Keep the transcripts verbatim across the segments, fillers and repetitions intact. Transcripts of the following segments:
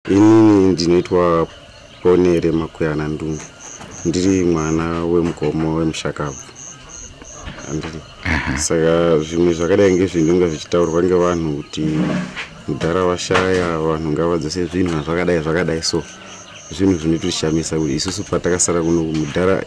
Inini ndinoitwa Ponere Makweyana Ndunge. Ndiri mwana wemugomo wemushakabvu. Andiri. Saka zvimwe zvakadai ngezvinonga zvichitaurwa ngevanhu kuti mudhara washaya, vanhu ngavadzose zvinhu zvakadai zvakadai so. Zvinhu zvinotishamisa kuti isusu patakasara kuno mudhara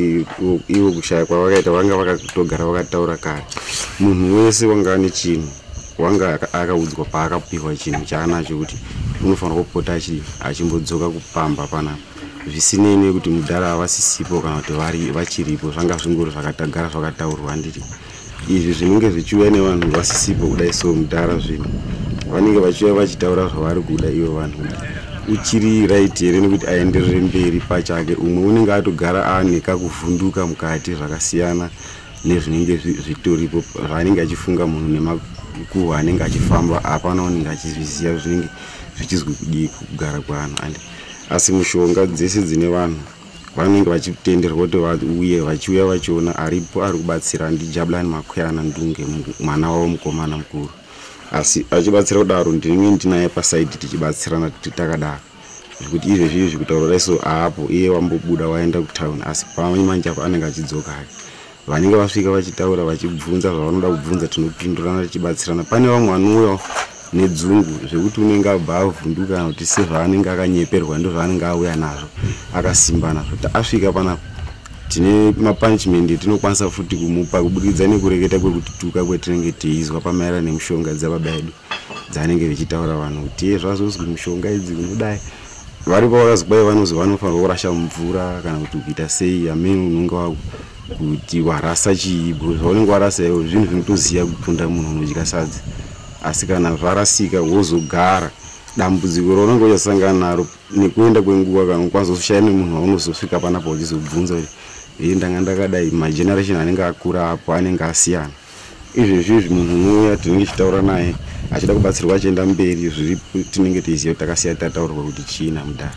iwo kushaya kwavakaita vanga vakatogara vakataura kare. Munhu wese wanga ane chinhu wanga akaudzwa paakapiwa chinhu chaanacho kuti unofanira kupota achimbodzoka kupamba panapa. Zvisinei nekuti mudhara havasisipo kana kuti vari vachiripo, zvanga zvingori zvakatagara zvakataurwa. Ndiri izvi zvinenge zvichiuya nevanhu vasisipo kudai so mudhara zvinhu vanenge vachiuya vachitaura zvavari kuda ivo vanhu uchiri right here nekuti aenderere mberi pachake. Umwe unenge atogara aneka kuvhunduka mukati zvakasiyana nezvinenge zvitoripo zvaanenge achifunga munhu nemakuhwa anenge achifamba. Hapana unenge achizviziva zvinenge zvichizwi kudii kugara kwanhu. Asi mushonga dzese dzine vanhu vanenge vachitenderwa kuti vauye vachiuya vachiona aripo ari kubatsira ndiJabulani Makweyana Ndunge, mwana wavo mukomana mukuru. Asi achibatsira kudaro ndinenge ndinaye pasaidi tichibatsirana takadaro. Zvikuti izvezvi izvi kutaura so apo iye wambobuda waenda kutown, asi pamwe manje apa anenge achidzoka hake. Vanenge vasvika vachitaura vachibvunza zvavanoda kubvunza tinopindurana tichibatsirana. Pane vamwe vanouya nedzungu zvekuti unenge abva avhunduka kana kuti sezvaanenge akanyeperwa ndo zvaanenge auya nazvo akasimba nazvo. Asvika panapa tine mapunishment etinokwanisa futi kumupa kubudikidza nekureketa kwekutituka kwetinenge teizwa pamaererano nemishonga dzababa edu dzanenge vechitaura vanhu kuti iye zvazozwi mishonga idzi unodai varipo vakazwa vanozwi vanofanira kurasha mvura kana kuti kuita sei. Ameni unonga kuti warasa chiibo zvaunenge warasa iwo zvinhu zvinotoziya kupunda munhu unodya sadza. Asi kana zvarasika wozogara dambudziko raunenge uchasangana naro nekuenda kwenguva kana ukwanisa kushaya nemunhu waunozosvika panapa uchizobvunza kuti iyi ndanga ndakadai. Mageneration anenge akura apo anenge asiyana. Izvezvi izvi munhu unouya tinenge tichitaura naye achida kubatsirwa achienda mberi zviri tinenge teiziva kuti takasiya tataurwa kuti chiina mudhara.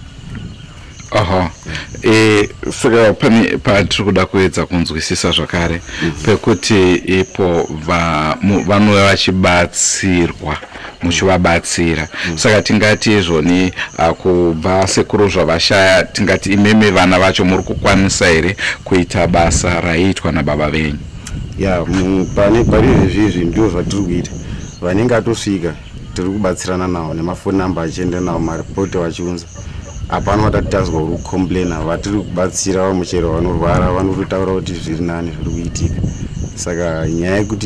Aha. Eh saka pane patiri kuda kuedza kunzwisisa zvakare pekuti ipo vanouya vachibatsirwa muchivabatsira. Saka tingati izvoni kubva sekuru zvavashaya tingati imeme vana vacho muri kukwanisa here kuita basa raiitwa nababa venyu? Ya pane pari izvi ndio zvatiri kuita. Vanenge atosvika tiri kubatsirana navo nemafoni namba achienda navo maripoti vachiunza. Hapana watatazwa uri kucomplaina, vatiri kubatsira vamuchero vanorwara vanotaura kuti zviri nani zviri kuitika. Saka nyaya yekuti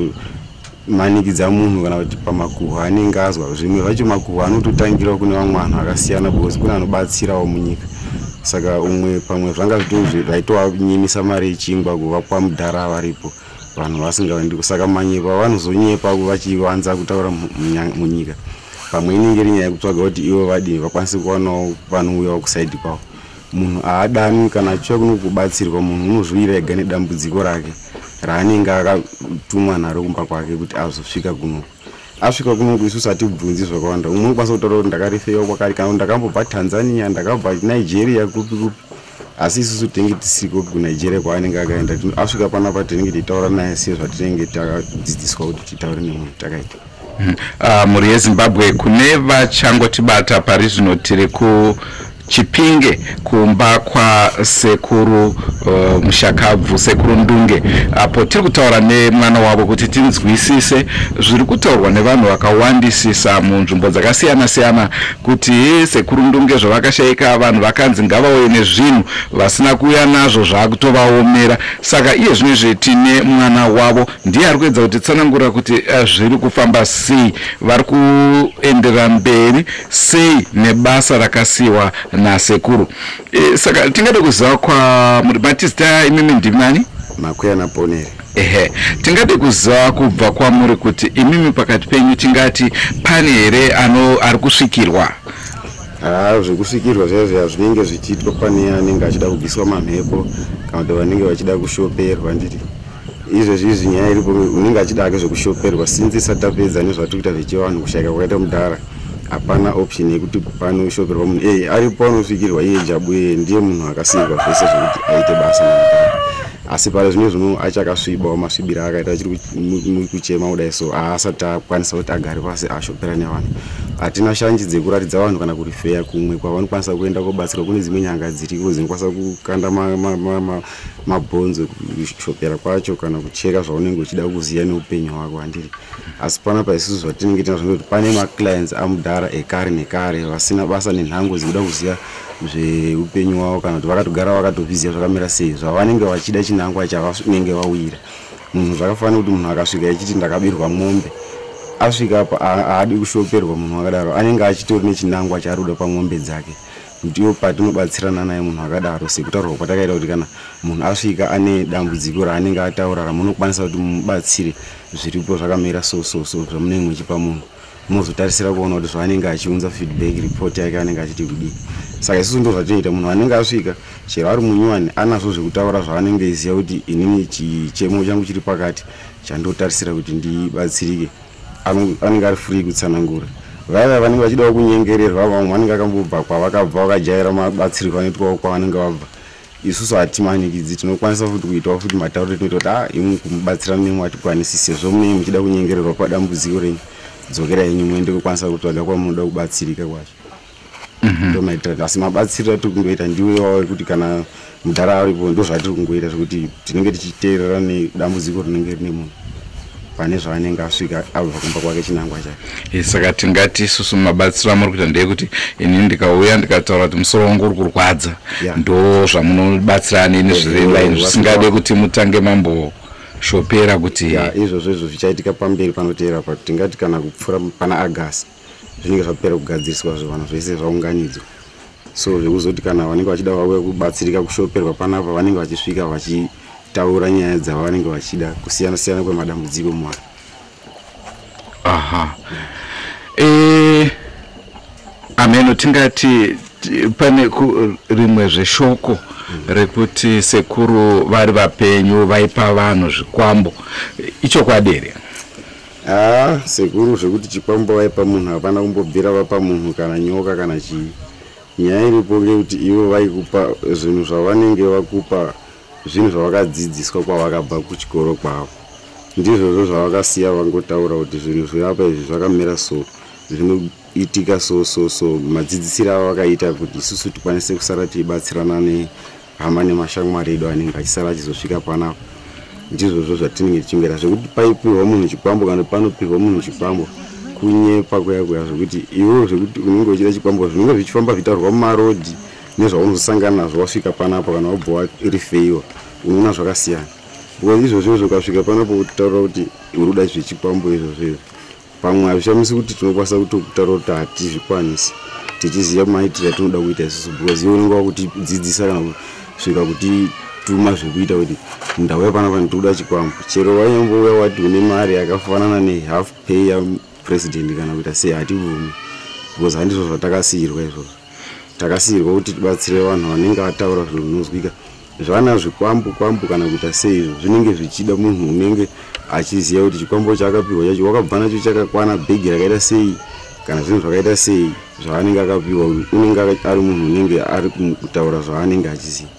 tingazomanikidza munhu kana kuti pamakuhwa anenge azwa zvimwe zvacho makuhwa anototangira kune vamwe vanhu vakasiyana because kune anobatsirawo munyika. Saka umwe pamwe zvanga zvaitonyemisa mari yechingwa kuvapa mudhara varipo vanhu vasingaendi. Saka manyepa vanozonyepa vachiwanza kutaura munyika. Pamwe inenge iri nyaya yekutsvaga kuti ivo vadini vakwanise kuwanawo vanouyawo kusaidi kwavo. Munhu haadani kana achiuya kuno kubatsirwa, munhu unozvirega nedambudziko rake raanenge akatumwa naro kumba kwake kuti azosvika kuno. Asvika kuno isusu hatibvunzi zvakawanda. Umwe unokwanisa kutaura kuti ndakarifeyo kwakari kana ndakambobva Tanzania, ndakabva Nigeria kupi kupi. Asi isusu tinenge tisiko kuNigeria kwaanenge akaenda. Asvika panapa tinenge teitaura naye sezvatinenge takadzidziswa kuti titaure nemunhu takaita. Uh, muri yeZimbabwe kune vachangotibata pari zvino tiri kuChipinge kumba kwa sekuru uh, Mushakabvu, sekuru Ndunge. Apo tiri kutaura nemwana wavo kuti tinzwisise zviri kutaurwa nevanhu vakawandisisa munzvimbo dzakasiyana siyana kuti sekuru Ndunge zvavakashayika vanhu vakanzi ngavauye nezvinhu vasina kuuya nazvo zvaakutovaomera. Saka iye zvinezve tine mwana wavo ndiye ari kuedza kuti tsanangura kuti uh, zviri kufamba sei, vari kuenderera mberi sei nebasa rakasiwa nasekuru. E, saka tingade kuziva kwa muri batista imimi ndimani? Makweyana Ponere. Ehe, tingade kuziva kubva kwamuri kuti imimi pakati penyu tingati pane here ano ari kusvikirwa? Ah, zvekusvikirwa zvezvo zvinenge zvichiitwa pane anenge achida kubviswa mamhepo kana kuti vanenge vachida kushoperwa. Nditi izvezvi izvi nyaya iripo unenge achida ake zvekushoperwa since satapedza nezvatikuita zvechivanhu kushayika kwakaita mudhara. Hapana option yekuti panoshoperwa munhu eh aripo anosvikirwa iye Jabu ndiye munhu akasirwa zvese zvokuti aite basa namudhara. Asi pari zvino zvino achakasvibawo masvibira akaita achiri kuchema kudai so haasati akwanisa kuti agare pasi ashopera nevanhu. hatina shanji dzekuratidza vanhu kana kurifeya kumwe kwavanokwanisa kuenda kobatsirwa. Kune dzimwe nyanga dziriko dzinokwanisa kukanda mabhonzo kushopera kwacho kana kucheka zvaunenge uchida kuziya neupenyu hwako handiri. Asi panapa isusu zvatinenge tinazvo ndoti pane maclients amudhara ekare nekare vasina basa nenhango dzekuda kuziya zveupenyu hwavo kana kuti vakatogara vakatozviziva zvakamira sei zvavanenge vachida chinangwa chavanenge vawira. Munhu zvakafanira kuti munhu akasvika echiti ndakabirwa mombe asvika apa haadi kushoperwa. Munhu akadaro anenge achitori nechinangwa chaari kuda pamombe dzake kuti iwo patinobatsirana naye munhu akadaro sekutaurwa kwatakaita kuti kana munhu asvika ane dambudziko raanenge ataura ramunokwanisa kuti mubatsire zviripo zvakamira so so so zvamunenge muchipa munhu muzotarisira kuona kuti zvaanenge achiunza feedback report yake anenge achiti kudii. Saka isusu ndo zvatinoita. Munhu anenge asvika chero ari munyuwani anazvo zvekutaura zvaanenge eiziva kuti inini chichemo changu chiri pakati chandotarisira kuti ndibatsirike anenge ari free kutsanangura. Vaya vanenge vachida kunyengererwa vamwe vanenge akambobva kwavakabva vakajaira mabatsirwa anoitwawo kwavanenge vabva. Isusu hatimanikidzi tinokwanisa futi kuitawo futi matauro etinoita kuti ah imwe kumubatsira mumwe watikwanisi sezvo mune muchida kunyengererwa padambudziko renyu dzokera yenyu muende kukwanisa kutsvaga kwamunoda kubatsirika kwacho. Ndo maitira asi mabatsiro atiri kungoita ndiwe wawe kuti kana mudhara aripo ndo zvatiri kungoita zvekuti tinenge tichiteerera nedambudziko rinenge rine munhu pane zvaanenge asvika abva kumba kwake chinangwa chake. Saka tingati isusu mabatsiro amuri kuita ndeyekuti inini ndikauya ndikataura kuti musoro wangu uri kurwadza ndo zvamunobatsirana nezvirema izvi zvisingade kuti mutange mambo shopera kuti izvozvo izvo zvichaitika pamberi panoteera pa tingati kana kupfura pana August zvinenge zvapera kugadziriswa zvo vanhu zvese zvaunganidzwa. So zvekuzoti kana vanenge vachida vauya kubatsirika kushoperwa panapa vanenge vachisvika vachitaura nyaya dzavanenge vachida kusiyana siyana kwemadambudziko mwaari. Aha. Eh ameno tingati pane rimwe zveshoko rekuti sekuru vari vapenyu vaipa vanhu zvikwambo icho kwadere. Ah sekuru zvekuti chikwambo vaipa munhu hapana kumbobvira vapa munhu kana nyoka kana chii. Nyaya iripo ngekuti ivo vaikupa zvinhu zvavanenge vakupa zvinhu zvavakadzidziswa kwavakabva kuchikoro kwavo. Ndizvozvo zvavakasiya vangotaura kuti zvinhu zvirapa izvi zvakamira so zvinoitika so so so madzidzisiro avo vakaita kuti isusu tikwanise kusara teibatsirana nehama nemashamwari edu anenge achisara achizosvika panapa. Ndizvozvo zvatinenge tichingera zvekuti paipihwa munhu chikwambo kana panopihwa munhu chikwambo kunyepa kuya kuya zvekuti iwo zvekuti unenge uchida chikwambo zvinenge zvichifamba zvitaurwa mumarodhi nezvaunozosangana nazvo wasvika panapa kana wabva warifeiwa unoona zvakasiyana. Because izvozvo ukasvika panapo utaura kuti uri kuda zvechikwambo izvozvo pamwe hazvishamisi kuti tinokwanisa kutaura kuti hatizvikwanisi tichiziva maitiro atinoda kuita isusu because iwe unenge wakutidzidzisa kana kusvika kuti tuma zvekuita kuti ndauya panapa ndinoda chikwambo chero wanyambouya wati une mari yakafanana nehalf pay yapresident kana kuita sei hativumi because handizvo zvatakasiyirwa izvozvo. Takasiyirwa kuti tibatsire vanhu vanenge vataura zvinhu zvinozwika. Zvana zvikwambo kwambo kana kuita sei izvo zvinenge zvichida munhu unenge achiziva kuti chikwambo chaakapiwa chacho wakabva nacho chakakwana bhegi rakaita sei kana zvinhu zvakaita sei zvaanenge akapiwa unenge ari munhu unenge ari kutaura zvaanenge achiziva.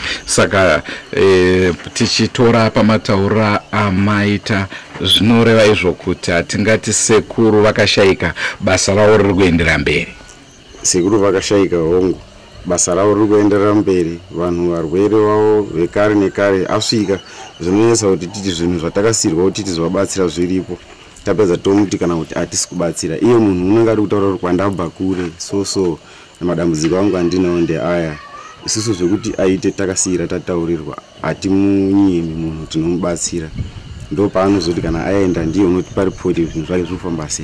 Saka eh, tichitora pamataura amaita zvinoreva izvo kuti hatingati sekuru vakashayika basa ravo riri kuendera mberi. Sekuru vakashayika hongu basa ravo riri kuenderera mberi. Vanhu varwere vavo vekare nekare asvika zvinonesa kuti titi zvinhu zvatakasiyirwa kuti tizovabatsira zviripo tapedza tomuti kana kuti hatisi kubatsira iye munhu unenge ari kutaura kuti kwandabva kure so so namadambudziko angu andinawo ndeaya. Isusu zvekuti aite takasiyira tataurirwa hatimunyimi munhu tinomubatsira ndo paanozoti kana aenda ndiye unotipa ripoti zvinhu zvake zvofamba sei.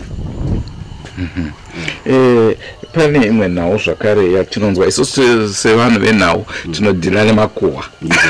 Mm-hmm. Eh, pane imwe nhau zvakare yatinonzwa isusu sevanhu venhau tinodhila nemakuhwa.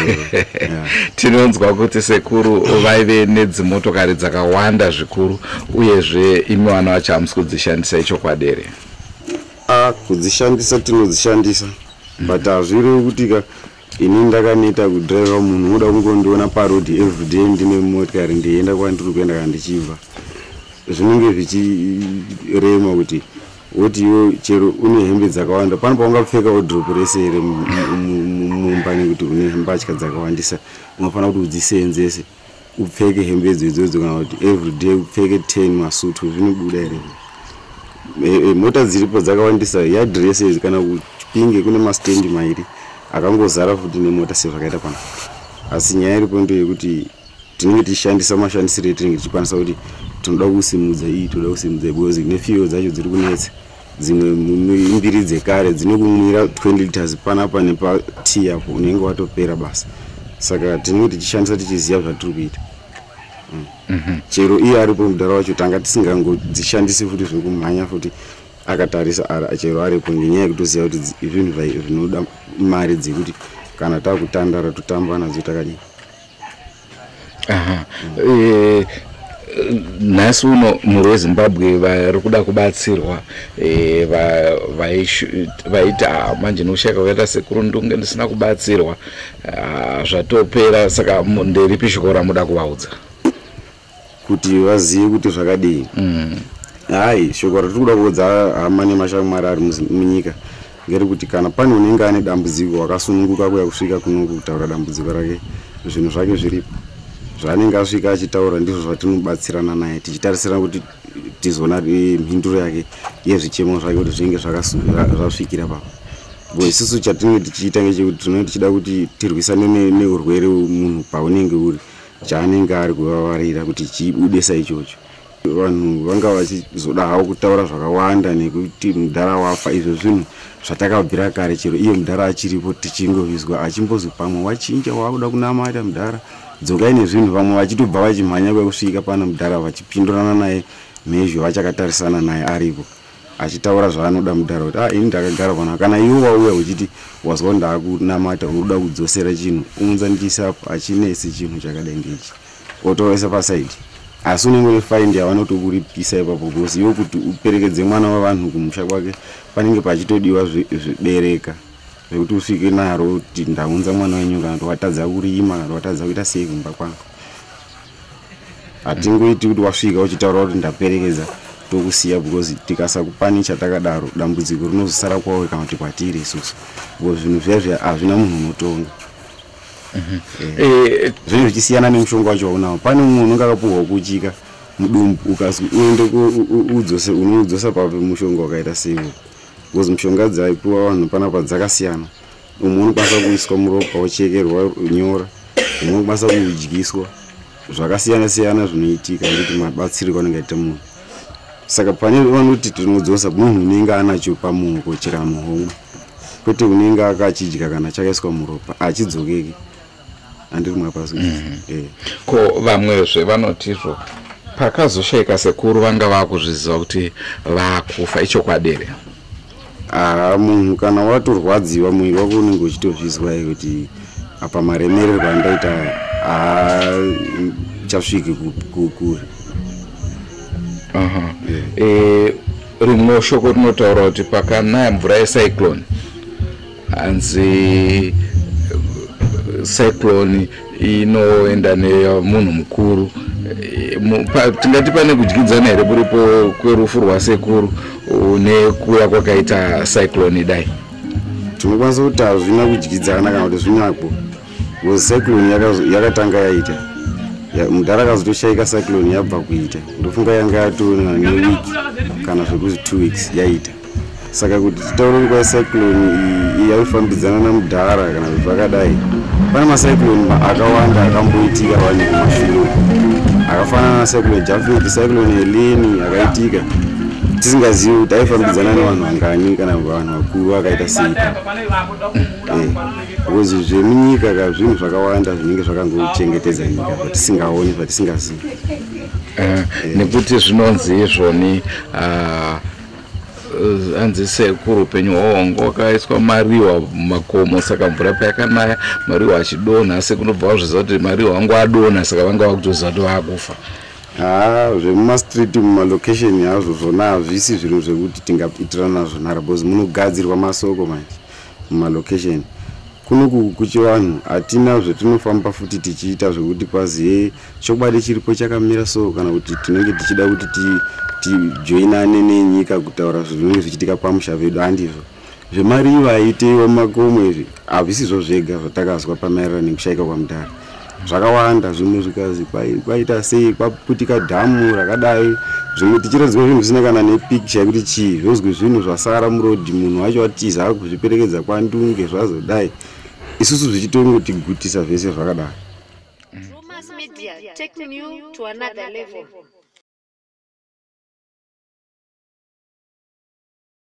Tinonzwa kuti sekuru vaive nedzimotokari dzakawanda zvikuru uyezve imi vana vacho hamusi kudzishandisa icho kwadere. Ah kudzishandisa tinodzishandisa but hazviri kuti ka ini ndakaneta kudriva munhu unoda kungondiona parodhi everyday ndine motokari ndeienda kwandiri kuenda kana ndichibva zvinenge zvichirema kuti woti iwe chero une hembe dzakawanda pano paungapfeka wardrobe rese here mumba nekuti une mbatya dzakawandisa unofanira kuti udzisenzese upfeke hembe idzodzo kana kuti everyday upfeke ten masutu zvinobuda here. mota dziripo dzakawandisa yadresses kana kuchipinge kune mastendi mairi akangozara futi nemota sezvakaita pano. Asi nyaya iripo ndeyekuti tinenge tichishandisa mashandisiro etinenge tichikwanisa kuti tinoda kusimudza iyi toda kusimudza because nefuel dzacho dziri kunetsa. Dzimwe mbiri dzekare dzine kumwira twenty liters panapa nepati apo unenge watopera basa. Saka tinenge tichishandisa tichiziva zvatiri kuita. Chero iye aripo mudhara wacho tanga tisingangodzishandisi futi zvekumhanya futi akatarisa chero aripo ngenyaya yekutoziva kuti zvinhu zvinoda mari dzekuti kana takutandara totamba nadzo takadii. Aha. Eh nhasi uno muri weZimbabwe vari kuda kubatsirwa vaita manje noshaka kuita sekuru ndunge ndisina kubatsirwa zvatopera. Saka nderipi shoko ramuda kuvaudza kuti vazive kuti zvakadii? Hai, shoko ratiri kuda kuudza hama nemashamwari ari munyika ngerekuti kana pane unenge ane dambudziko wakasununguka kuya kusvika kuno kutaura dambudziko rake, zvinhu zvake zviripo zvaanenge asvika achitaura ndizvo zvatinobatsirana naye tichitarisira kuti tizoona mhinduro yake yezvichemo zvake kuti zvinenge zvasvikira papo. Isusu chatinenge tichiita ngechekuti tinenge tichida kuti tirwisane neurwere munhu paunenge uri chaanenge ari kuvavarira kuti chiudesa ichocho. Vanhu vanga vachizoda hawo kutaura zvakawanda nekuti mudhara wafa, izvo zvinhu zvatakabvira kare. Chero iye mudhara achiripo tichingovizwa achimbozi pamwe wachinja wakuda kunamata mudhara dzokai nezvinhu, vamwe vachitobva vachimhanya kwekusvika pana mudhara vachipindurana naye mhezho vachakatarisana naye aripo achitaura zvaanoda mudhara kuti ah ini ndakagara pano. Kana iwe wauya uchiti wazwa ndakunamata unoda kudzosera chinhu unzandisa achinesi chinhu chakadai ngechi otoisa pasaidi, asi unenge une faindi yavanotokuripisa ipapo because iwe kuti uperekedze mwana wavanhu kumusha kwake panenge pachitodiwa zvibereka zvekuti usvike naro kuti ndaunza mwana wenyu kana kuti watadza kurima kana watadza kuita sei kumba kwangu. Hatingoiti kuti wasvika uchitaura kuti ndaperekedza tokusiya because tikasakupani chatakadaro dambudziko rinozosara kwawe kana kuti kwatiri isusu because zvinhu zviya hazvina munhu unotonga. Zvinhu zvichisiyana nemushonga wacho waunawo. Pane mumwe unenge akapuhwa kuchika mudumbu ukazi uende udzose unoudzosa papi mushonga wakaita sei because mushonga dzaipuwa vanhu panapa dzakasiyana. Umwe unokwanisa kuiswa muropa wochekerwa nyora, umwe unokwanisa kudyiswa. Zvakasiyana siyana zvinoitika ngekuti mabatsiriko anenge aita munhu. Saka pane vanoti tinodzosa munhu unenge anacho pamuoko chera muhomwe, kwete unenge akachidya kana chakaiswa muropa achidzokeki. Andiri mwapasi. Ko vamwezve vanotizvo pakazoshayika sekuru vanga vakuzviziva kuti vakufa ichokwadere. Ah, munhu kana watorwadziwa mwiri wako unenge uchitozvizwa kuti apa maremererwo andaita chasvike kukure. Aha. Eh, rimwe shoko rinotaura kuti pakanaya mvura yecyclone hanzi cyclone inoenda nemunhu mukuru. Tingati pane kudyidzana here kuripo kwerufu rwasekuru nekuya kwakaita cyclone dai? Tinokwanisa kuti hazvina kudyidzana kana kuti zvinakwo because cyclone yakatanga yaita mudhara akazotoshayika cyclone yabva kuita ndofunga yanga yatona newiki kana zvekuti two weeks yaita. Saka kuti titaure kwa cyclone iyi yaifambidzana namudhara kana zvakadai, pane macyclone akawanda akamboitika vanhu kumashure akafanana na cyclone Japheth, cyclone Helene akaitika tisingazivi kuti aifambidzana nevanhu vangani kana vanhu vakuru akaita sei. Because zvemunyika ka zvinhu zvakawanda zvinenge zvakangochengetedza nyika zvatisingaoni zvatisingazivi. Nekuti zvinonzi izvoni hanzi sekuru upenyu hwahongo wakaiswa mariwa mumakomo, saka mvura payakanaya mariwa achidonha, asi kunobva wazviziva kuti mariwa wangu adonha saka vanga vakutoziva kuti vakufa. Ah, zvemumastreet mumalocation yazvo zvona hazvisi zvinhu zvekuti tingaitirana nazvo nhara because munogadzirwa masoko manje mumalocation. Kunoku kuchivanhu hatina zvetinofamba futi tichiita zvekuti kwazi chokwadi chiripo chakamira so kana kuti tinenge tichida kuti tijoinane nenyika kutaura zvinenge zvichiitika pamusha vedu. Handizvo zvemariva aitewo makomo izvi hazvisizvo zvega zvatakazwa pamaererano nekushayika kwamudhara. zvakawanda zvimwe zvikazi kwaita sei kwaputika dhamu rakadai zvimwe tichiradzwa zvinhu zvisina kana nepicture yekuti chii zvozwi zvinhu zvasara murodhi munhu wacho watiza kuzviperekedza kwandunge zvazodai isusu zvichitongotigutisa zvese zvakadai. Mass media taking you to another level.